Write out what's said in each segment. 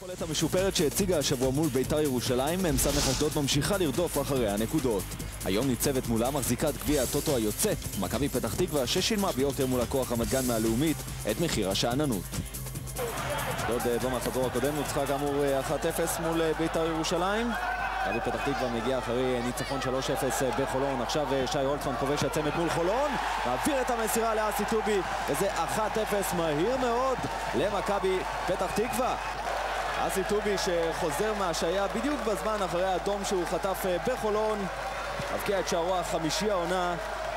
היכולת המשופרת שהציגה השבוע מול בית"ר ירושלים, מ"ס אשדוד ממשיכה לרדוף אחרי הנקודות. היום ניצבת מולה מחזיקת גביע הטוטו היוצאת, מכבי פתח תקווה ששילמה ביוקר מול הכוח רמת גן מהלאומית את מחיר השאננות. אשדוד במחזור הקודם נוצחה כאמור 1-0 מול בית"ר ירושלים. מכבי פתח תקווה מגיע אחרי ניצחון 3-0 בחולון. עכשיו שי הולצמן כובש הצמד מול חולון, מעביר את המסירה לאסי טובי, וזה 1-0 מהיר מאוד למכבי פתח תקווה. אסי טובי שחוזר מהשעיה בדיוק בזמן אחרי האדום שהוא חטף בחולון, מבקיע את שערו החמישי העונה.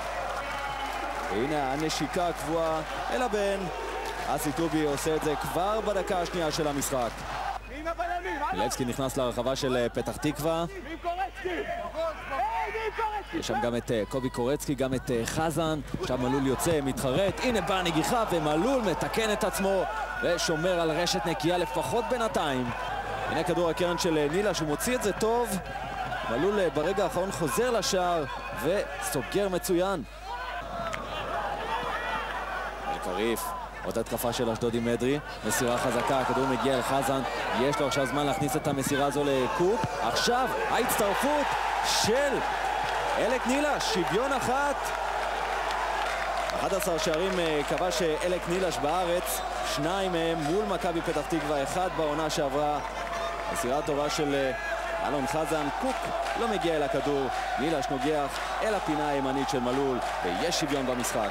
והנה הנשיקה הקבועה אל הבן. אסי טובי עושה את זה כבר בדקה השנייה של המשחק. מילבסקי נכנס לרחבה של פתח תקווה. יש שם גם את קובי קורצקי, גם את חזן. עכשיו מלול יוצא, מתחרט, הנה באה נגיחה ומלול מתקן את עצמו ושומר על רשת נקייה לפחות בינתיים. הנה כדור הקרן של נילה שהוא מוציא את זה טוב. מלול ברגע האחרון חוזר לשער וסוגר מצוין. אלקריף, עוד התקפה של אשדוד עם אדרי, מסירה חזקה, הכדור מגיע לחזן, יש לו עכשיו זמן להכניס את המסירה הזו לקוק. עכשיו ההצטרפות של אלק נילש, שוויון אחת. 11 שערים כבש אלק נילש בארץ, 2 מהם מול מכבי פתח תקווה, 1 בעונה שעברה. מסירה טובה של אלון חזן, קוק לא מגיע אל הכדור, נילש נוגח אל הפינה הימנית של מלול, ויש שוויון במשחק.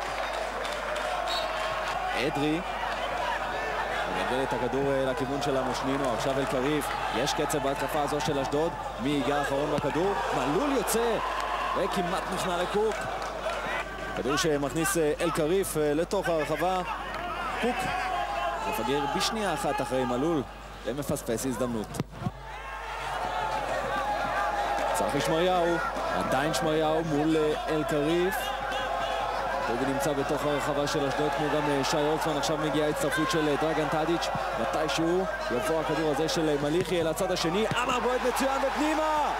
אדרי מגלגל את הכדור לכיוון של המושנינו, עכשיו אלקריף, יש קצב בהתקפה הזו של אשדוד, מי ייגע אחרון בכדור? מלול יוצא וכמעט נכנע לקוק. כדור שמכניס אלקריף לתוך הרחבה, קוק מפגר בשנייה אחת אחרי מלול ומפספס הזדמנות. צחי שמריהו, עדיין שמריהו מול אלקריף. טובי נמצא בתוך הרחבה של אשדוד כמו גם שי הולצמן. עכשיו מגיעה הצטרפות של דרגן טאדיץ', מתישהו יבוא הכדור הזה של מליחי אל הצד השני. עמר בועט מצוין בפנימה,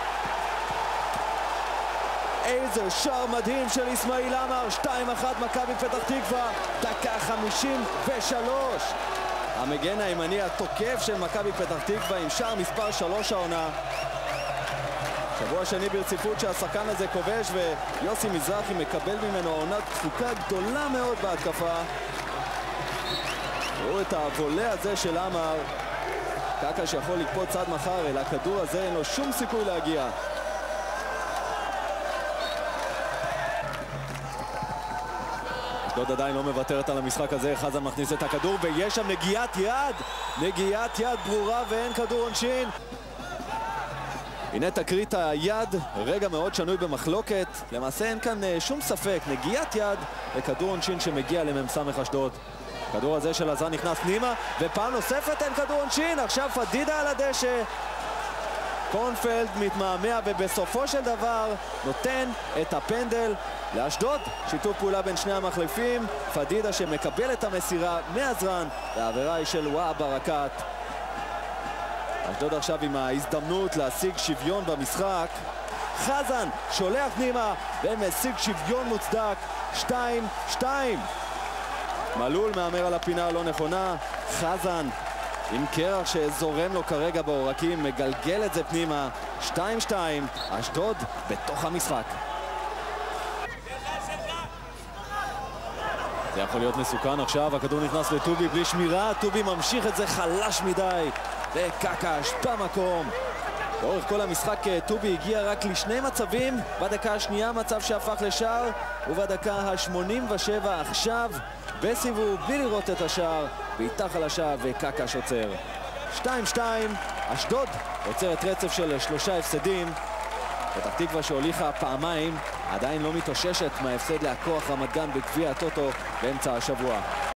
איזה שער מדהים של אסמאעיל עמר. 2-1 מכבי פתח תקווה, דקה 53. המגן הימני התוקף של מכבי פתח תקווה עם שער מספר 3 העונה. שבוע שני ברציפות שהשחקן הזה כובש, ויוסי מזרחי מקבל ממנו עונת תפוקה גדולה מאוד בהתקפה. ראו את הוולה הזה של עמר, קקה שיכול לקפוץ צד מחר, אל הכדור הזה אין לו שום סיכוי להגיע. אשדוד עדיין לא מוותרת על המשחק הזה, חזן מכניס את הכדור ויש שם נגיעת יד ברורה ואין כדור עונשין. הנה תקרית היד, רגע מאוד שנוי במחלוקת, למעשה אין כאן שום ספק, נגיעת יד וכדור עונשין שמגיע למ"ס אשדוד. הכדור הזה של עזרן נכנס פנימה ופעם נוספת אין כדור עונשין, עכשיו פדידה על הדשא. קורנפלד מתמהמה ובסופו של דבר נותן את הפנדל לאשדוד. שיתוף פעולה בין שני המחליפים, פדידה שמקבל את המסירה מעזרן, והעבירה היא של וואב ברקת. אשדוד עכשיו עם ההזדמנות להשיג שוויון במשחק. חזן שולח פנימה ומשיג שוויון מוצדק, 2-2. מלול מאמר על הפינה הלא נכונה, חזן עם קרח שזורם לו כרגע בעורקים מגלגל את זה פנימה, 2-2. אשדוד בתוך המשחק. זה יכול להיות מסוכן עכשיו, הכדור נכנס לטובי בלי שמירה, טובי ממשיך את זה חלש מדי וקקש במקום. לאורך כל המשחק טובי הגיע רק לשני מצבים, בדקה השנייה מצב שהפך לשער, ובדקה ה-87 עכשיו בסיבוב בלי לראות את השער, ואיתך על השער וקקש עוצר. 2-2, אשדוד עוצרת רצף של 3 הפסדים. פתח תקווה שהוליכה פעמיים עדיין לא מתאוששת מההפסד להכוח רמת גן בגביע הטוטו באמצע השבוע.